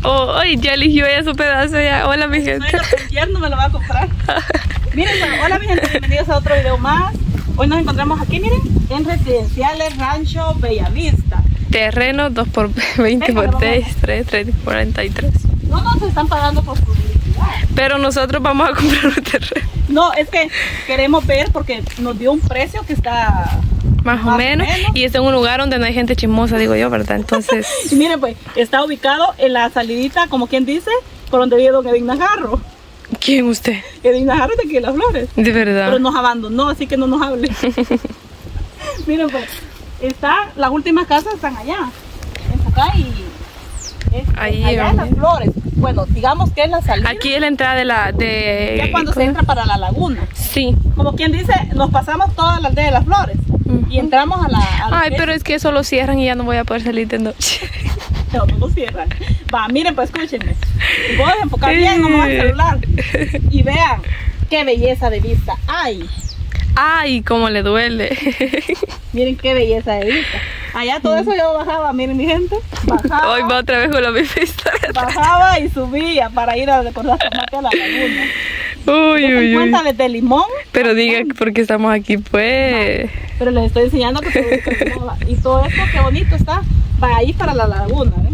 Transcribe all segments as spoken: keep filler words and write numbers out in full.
Oh, ay, ya eligió ella su pedazo ya. Hola, mi gente. El yerno me lo va a comprar. Miren, bueno, hola mi gente, bienvenidos a otro video más. Hoy nos encontramos aquí, miren, en Residenciales Rancho Bellavista. Terreno dos por veinte por seis, tres, tres, cuarenta y tres. No nos están pagando por publicidad. Pero nosotros vamos a comprar un terreno. No, es que queremos ver porque nos dio un precio que está... Más, más o menos. menos. Y está en un lugar donde no hay gente chismosa, digo yo, ¿verdad? Entonces... Y miren, pues, está ubicado en la salidita, como quien dice, por donde vive don Edwin Najarro. ¿Quién usted? Edwin Najarro es de aquí de Las Flores. De verdad. Pero nos abandonó, así que no nos hable. Miren, pues, está, las últimas casas están allá. Enfocada y... Es, ahí allá en Las Flores. Bueno, digamos que es la salida. Aquí es la entrada de la... De... Ya cuando se entra para la laguna. Sí. Como quien dice, nos pasamos toda la aldea de Las Flores. Uh-huh. Y entramos a la... A la Ay, pero es que eso lo cierran y ya no voy a poder salir de noche. No, no lo cierran. Va, miren, pues escúchenme. Voy a enfocar bien, no me voy a celular. Y vean qué belleza de vista hay. Ay, cómo le duele. Miren qué belleza de vista. Allá todo eso yo bajaba, miren mi gente. Bajaba. Hoy va otra vez con la misma historia. Bajaba y subía para ir a recordar a la laguna. Uy, uy, uy. Desde Limón. Pero diga por qué estamos aquí, pues. No, pero les estoy enseñando que todo esto, y todo esto, qué bonito está. Va ahí para la laguna, ¿eh?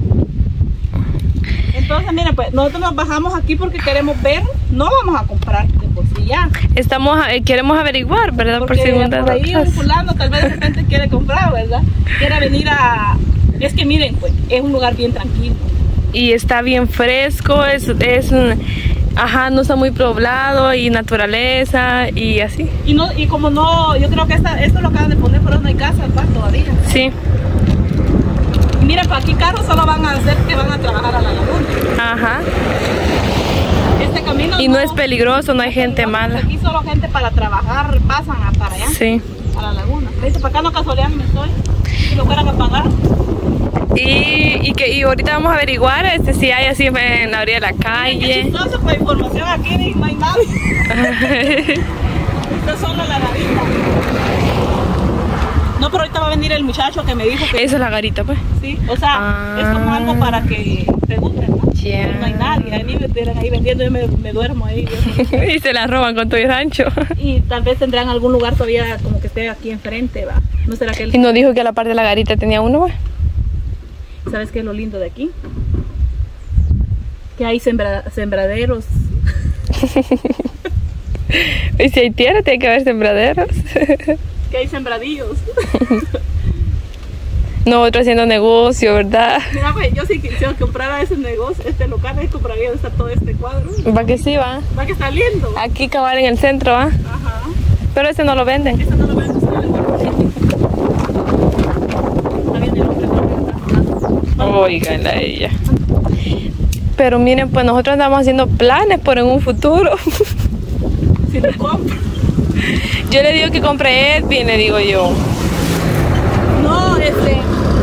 Entonces, miren, pues nosotros nos bajamos aquí porque queremos ver, no vamos a comprar de por sí ya. Estamos, eh, queremos averiguar, ¿verdad? Porque por segunda por ahí un fulano tal vez de repente quiere comprar, ¿verdad? Quiere venir a... Es que miren, pues, es un lugar bien tranquilo. Y está bien fresco, es, es ajá, no está muy poblado y naturaleza y así. Y no, y como no, yo creo que esta, esto lo acaban de poner, pero no hay casa, ¿verdad? Todavía. Sí. Y miren, para aquí carros solo van a hacer que van a trabajar a la laguna. Ajá. Este camino y no, no es peligroso, no hay gente mala. Aquí solo gente para trabajar pasan para allá. Sí. A la laguna. Dice, para acá no casualidad me estoy. Si lo fueran a pagar. Y, y que y ahorita vamos a averiguar este, si hay así en la orilla de la calle. Es chistoso, pues información aquí no hay nadie. Esta es solo la garita. No, pero ahorita va a venir el muchacho que me dijo que... Esa es la garita, pues. Sí, o sea, ah. es como algo para que pregunten, ¿no? Yeah. Pero no hay nadie, ahí, ahí vendiendo, yo me, me duermo ahí. Y se la roban con todo el rancho. Y tal vez tendrán algún lugar todavía como que esté aquí enfrente, ¿va? ¿No será que él... Y nos dijo que a la parte de la garita tenía uno, ¿va? ¿Sabes qué es lo lindo de aquí? Que hay sembra, sembraderos. Y si hay tierra, tiene que haber sembraderos. Que hay sembradillos. Nosotros haciendo negocio, ¿verdad? Mira, pues yo si quisiera comprar ese negocio, este local, ahí compraría donde está todo este cuadro. Va que sí, va. Va que está lindo. Aquí cabal en el centro, ¿va? Ajá. Pero ese no lo venden. Ese no lo venden, está bien el hombre. Óigala ella. Pero miren, pues nosotros andamos haciendo planes por en un futuro. Si lo compro. Yo le digo que compre Edwin, le digo yo. No, este...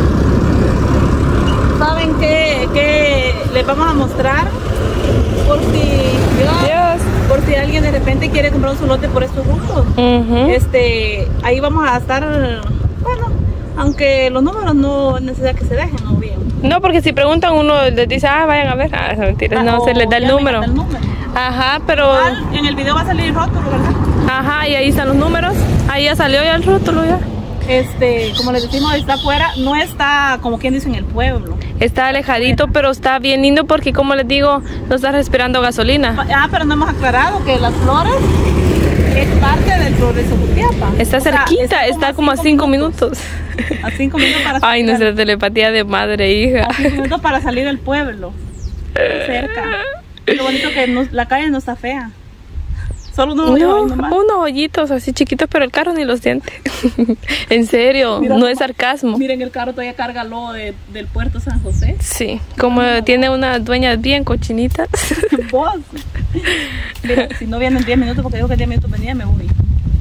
¿Saben qué? Que les vamos a mostrar por si... Dios, por si alguien de repente quiere comprar un lote por estos rumbos. Uh-huh. Este, ahí vamos a estar... Bueno, aunque los números no es necesario que se dejen, ¿no? Bien. No, porque si preguntan uno les dice, ah, vayan a ver. Ah, mentiras, ah, no, se les da el número. el número. Ajá, pero... Ah, en el video va a salir el rótulo, ¿verdad? Ajá, y ahí están los números. Ahí ya salió ya el rótulo ya. Este, como les decimos, está afuera, no está como quien dice en el pueblo. Está alejadito, afuera. Pero está bien lindo porque como les digo, no estás respirando gasolina. Ah, pero no hemos aclarado que Las Flores es parte del Progreso Jutiapa. Está cerquita, o sea, está, está como a cinco minutos. minutos. A cinco minutos para salir. Ay, nuestra telepatía de madre e hija. A cinco minutos para salir del pueblo. Cerca. Lo bonito que no, la calle no está fea. Solo unos hoyitos, no, unos hoyitos así chiquitos, pero el carro ni los siente. En serio, mira, no es sarcasmo. Miren, el carro todavía carga lo de, del puerto San José. Sí, como no, tiene no. Unas dueñas bien cochinitas. Vos. Mira, si no vienen diez minutos, porque digo que diez minutos venía, me voy.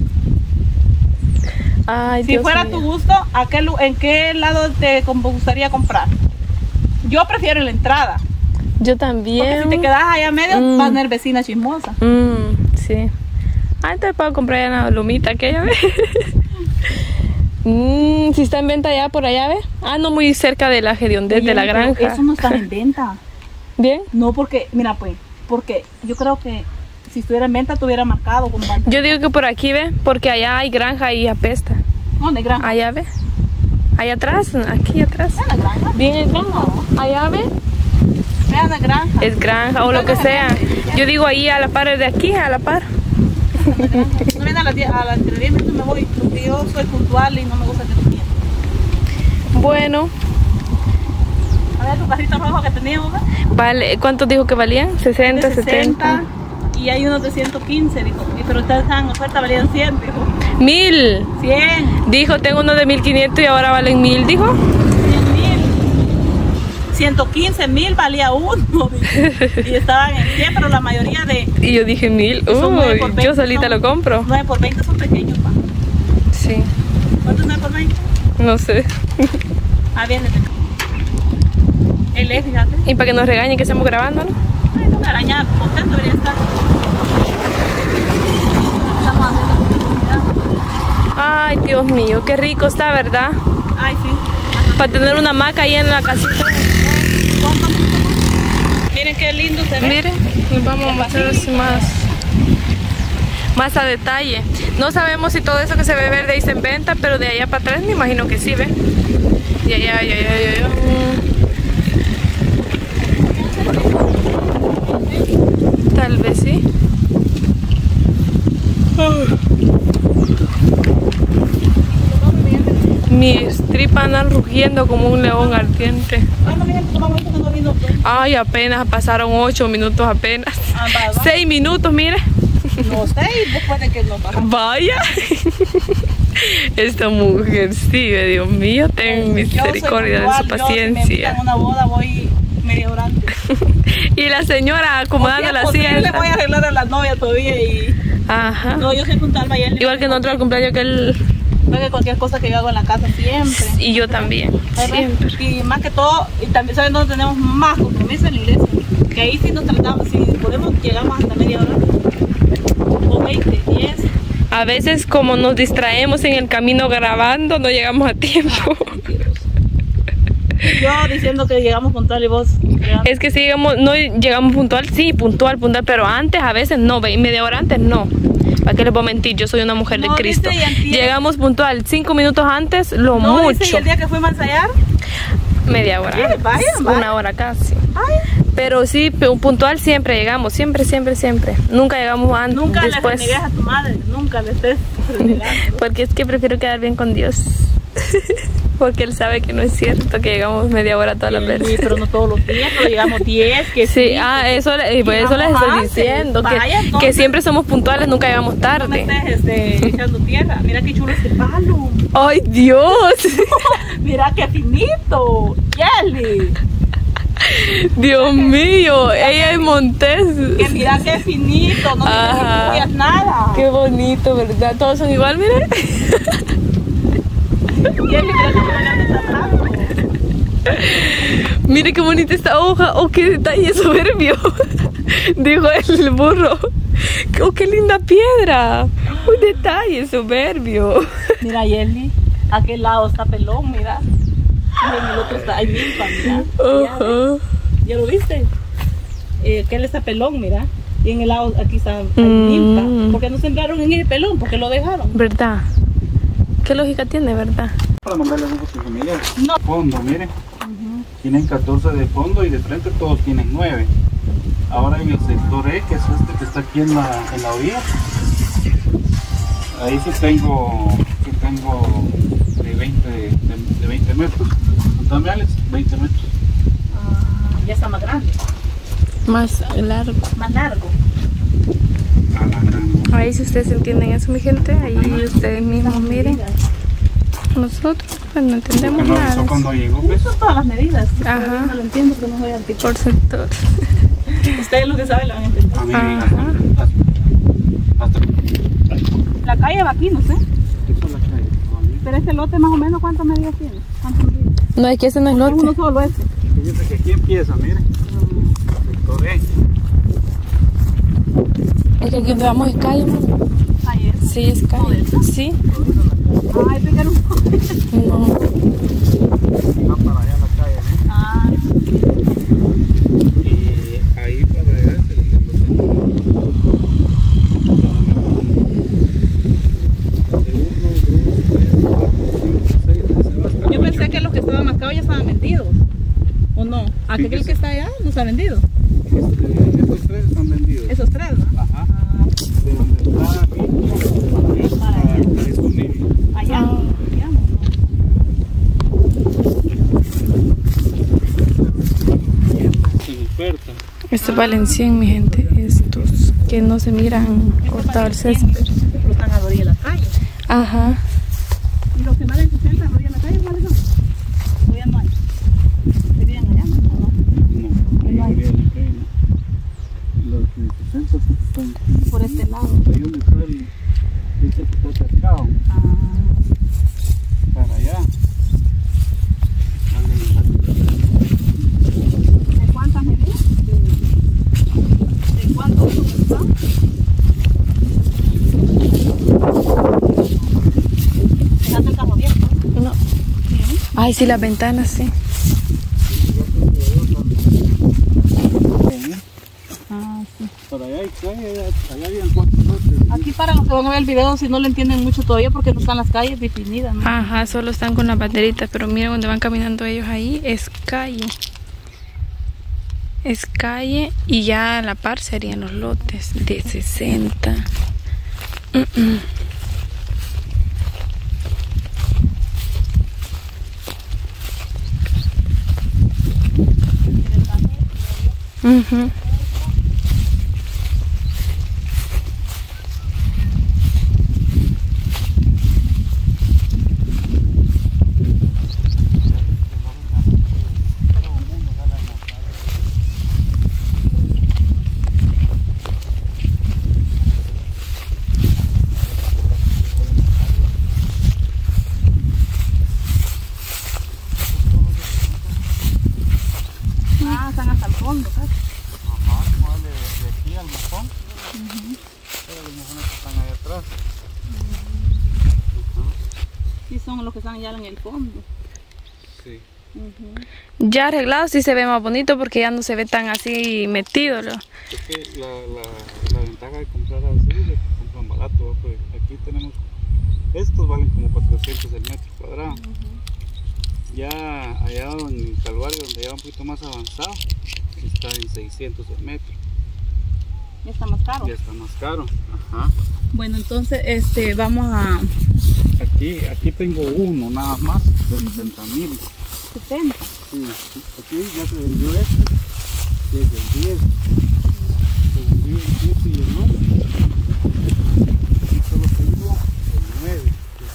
Ay, si Dios fuera mío. tu gusto, ¿a qué, ¿en qué lado te gustaría comprar? Yo prefiero la entrada. Yo también. Porque si te quedas allá a medio, mm. vas a tener vecina chismosa. Mm, sí. Ah, entonces puedo comprar ya una lomita aquella vez. mm, si está en venta ya por allá, ¿ves? Ah, no, muy cerca de la Hediondez, de la granja. Eso no está en venta. ¿Bien? No, porque, mira pues, porque yo creo que si estuviera en venta, tuviera marcado con banda. Yo digo que por aquí, ve, porque allá hay granja y apesta. ¿Dónde hay granja? Allá, ve. Allá atrás, aquí atrás. ¿Es la granja? Bien, es granja. Allá, ve. Vean la granja. Es granja o lo que sea. Yo digo ahí a la par de aquí, a la par. No viene a las diez, a las diez minutos me voy, porque yo soy puntual y no me gusta que te mientan. Bueno. A ver, tu carrito rojo que teníamos, ¿verdad? Vale, ¿cuántos dijo que valían? sesenta, De sesenta, setenta. y hay unos de ciento quince, dijo. Y pero ustedes están en oferta, valían cien, dijo. Mil. cien. Dijo, tengo uno de mil quinientos y ahora valen mil, dijo. cien mil. ciento quince mil valía uno. Y estaban en cien, pero la mayoría de... Y yo dije mil. Uy, yo solita lo compro. nueve por veinte son pequeños, pa. Sí. ¿Cuánto es nueve por veinte? No sé. Ah, viene. Él es, fíjate. Y para que nos regañen que estamos grabando, ¿no? Ay, no me araña, contento debería estar. Estamos haciendo publicidad. Ay, Dios mío, qué rico está, ¿verdad? Ay, sí. Para tener una hamaca ahí en la casita. Miren qué lindo se ve. Miren, nos vamos a mostrar así más, más a detalle. No sabemos si todo eso que se ve verde ahí está en venta, pero de allá para atrás me imagino que sí, ¿ve? Y allá, allá, allá, allá, allá. Tal vez sí. Mis tripas andan rugiendo como un león ardiente. Ay, apenas pasaron ocho minutos apenas. Ah, va, va. Seis minutos, mire. No sé, después de que nos bajamos. Vaya. Esta mujer, sí, Dios mío, ten misericordia de su paciencia. Yo, si me invitan a una boda, voy media hora antes. Y la señora acomodando la silla. Le voy a arreglar a la novia todavía y... Ajá. No, yo soy puntual, vaya. Igual que nosotros al cumpleaños que él... Que cualquier cosa que yo hago en la casa siempre. Y yo también, siempre. Y más que todo, y también saben dónde tenemos más compromiso en la iglesia. Que ahí sí nos tratamos, si podemos, llegamos hasta media hora. O veinte, diez. A veces como nos distraemos en el camino grabando, no llegamos a tiempo. Yo diciendo que llegamos puntual y vos llegando. Es que si llegamos, no llegamos puntual, sí, puntual, puntual, pero antes a veces no, media hora antes no. ¿Para qué les voy a mentir? Yo soy una mujer no, de Cristo. Dice, llegamos puntual, cinco minutos antes, lo no, mucho. Dice, ¿y el día que fuimos a ensayar? Media hora. ¿Qué? Vaya, vaya. Una hora casi. Ay. Pero sí, puntual siempre llegamos, siempre, siempre, siempre. Nunca llegamos antes. Nunca después. le renegues a tu madre, nunca le estés renegando. Porque es que prefiero quedar bien con Dios. Porque él sabe que no es cierto que llegamos media hora todas las Sí, veces. pero no todos los días, pero llegamos diez, que sí. sí. Ah, eso, y por eso les estoy antes. diciendo. Vaya, que, no, que siempre somos puntuales, nunca llegamos No me tarde. estés este, echando tierra. Mira qué chulo este palo. ¡Ay, Dios! Mira qué finito. Yeli. Dios mío, ella es Montés. Que mira qué finito, no te nada. Qué bonito, ¿verdad? Todos son igual, miren. Yeli, mira qué bonito está blanco. Mire qué bonita esta hoja. Oh, qué detalle soberbio. Dijo el burro. Oh, qué linda piedra. Un detalle soberbio. Mira, Yeli, aquel lado está pelón, mira. Y en el otro está, hay milpa, mira. Uh-huh. ¿Ya lo viste? Eh, aquel está pelón, mira. Y en el lado aquí está, hay Mm. milpa. ¿Por qué no sembraron en el pelón? ¿Por qué lo dejaron? ¿Verdad? ¿Qué lógica tiene, verdad? Para mandarles un poquito, familia. No. Fondo, miren. Tienen catorce de fondo y de frente todos tienen nueve. Ahora en el sector E, que es este que está aquí en la, en la orilla, ahí sí tengo, sí tengo de veinte, de, de veinte metros. Contame, Alex, veinte metros. Ah, ya está más grande, Más largo. más largo. A la gran. Ahí si ustedes entienden eso, mi gente, ahí ustedes mismos miren. Nosotros pues no entendemos No nada. avisó cuando llegó, pues. Son todas las medidas. Ajá. No lo entiendo porque no soy artículo. Por sector. Ustedes lo que saben lo van a entender. A mí, Ajá. hasta, hasta, La calle va aquí, no sé. eso es la calle, todavía. Pero este lote más o menos, ¿cuántas medidas tiene? ¿Cuántas medidas? No, es que ese no es Es uno lote. solo este. Fíjense que aquí empieza, miren. Sector E. Es que aquí donde vamos es calle, ¿no? Ahí es. Sí, es calle. Sí. Ay, pegar un poco. No. Va para allá la calle, ¿eh? Ah, Y aquel Fíjese. que está allá no se ha vendido. Este, estos tres están vendidos. Esos tres, ¿no? Ajá. De donde está aquí, está disponible. Allá. Ah. Allá. En oferta. Estos valen cien, mi gente. Estos que no se miran cortado el césped. Pero están a la orilla de la calle. Ajá. Y los que valen sesenta a la orilla de la calle, ¿cuáles son? O ya no hay. ¿Serían allá, no? ¿O no? No, ahí habría la calle. Los de sesenta están Por este lado. ahí donde está el, ese que está cercado. Ah. Para allá. ¿De cuántas medidas? ¿De cuántos son? ¿Dejaste el carro abierto? No. Ay, sí, las ventanas, sí. Ah, sí. Para allá hay calle, allá, allá habían cuatro lotes. Aquí para los que van a ver el video, si no le entienden mucho todavía porque no están las calles definidas, ¿no? Ajá, solo están con las banderitas, pero miren donde van caminando ellos ahí, es calle. Es calle y ya a la par serían los lotes de sesenta. Mm -mm. Uh-huh. Ah, están hasta el fondo, casi. Ajá, ¿cuál de, de aquí al mojón? Uh-huh. Pero los mojones que están ahí atrás. Uh-huh. Sí, son los que están allá en el fondo. Sí. Uh-huh. Ya arreglado sí se ve más bonito porque ya no se ve tan así metido. ¿no? Es que la, la, la ventaja de comprar así es que compran barato, ¿no? Porque aquí tenemos, estos valen como cuatrocientos el metro cuadrado. Uh-huh. Ya allá en el Calvario, donde ya va un poquito más avanzado, está en seiscientos el metro. Ya está más caro. Ya está más caro. Ajá. Bueno, entonces este vamos a... Aquí, aquí tengo uno nada más de setenta mil. setenta. Sí, aquí ya se vendió este, desde el diez. Se vendió el siete y el nueve. Aquí solo tengo el nueve.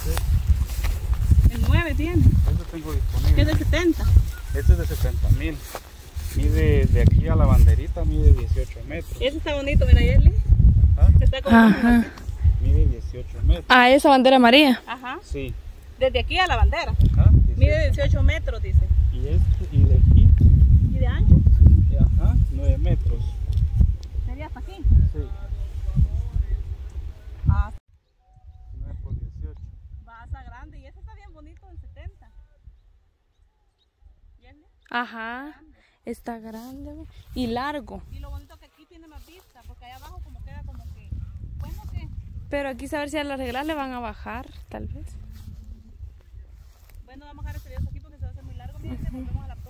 El nueve tiene. Este tengo disponible. Es de setenta. Este es de setenta mil. Mide de aquí a la banderita, mide dieciocho metros. Ese está bonito, mira, Yerli. ¿Ah? Está como... Ajá. Mide dieciocho metros. Ah, esa bandera amarilla. Ajá. Sí. Desde aquí a la bandera. Ajá. Mide dieciocho metros, dice. Y este, y de aquí, ¿Y de ancho? y ajá, nueve metros. Sería hasta aquí. Sí. Ah, nueve por dieciocho. va hasta grande. Y ese está bien bonito en setenta. Yerli. Ajá. Está grande ¿ve? Y largo. Y lo bonito que aquí tiene más vista, porque allá abajo como queda como que... Bueno, que... Pero aquí saber si al arreglar le van a bajar, tal vez. Bueno, vamos a dejar este video hasta aquí porque se va a hacer muy largo. Miren, volvemos a la